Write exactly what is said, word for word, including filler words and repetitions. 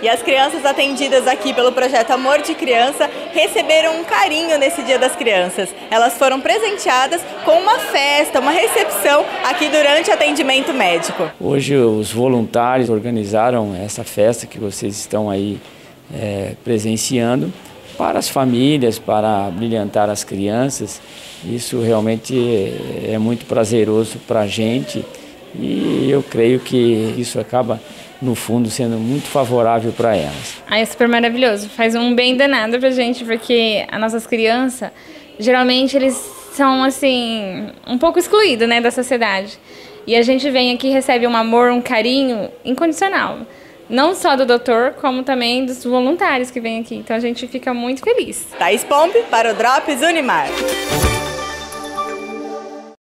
E as crianças atendidas aqui pelo projeto Amor de Criança receberam um carinho nesse Dia das Crianças. Elas foram presenteadas com uma festa, uma recepção aqui durante o atendimento médico. Hoje os voluntários organizaram essa festa que vocês estão aí é, presenciando para as famílias, para brilhantar as crianças. Isso realmente é muito prazeroso para a gente e eu creio que isso acaba, no fundo, sendo muito favorável para elas. Ah, é super maravilhoso, faz um bem danado pra gente, porque as nossas crianças, geralmente eles são assim, um pouco excluídos, né, da sociedade. E a gente vem aqui e recebe um amor, um carinho incondicional. Não só do doutor, como também dos voluntários que vêm aqui. Então a gente fica muito feliz. Thaís Pompe para o Drops Unimar.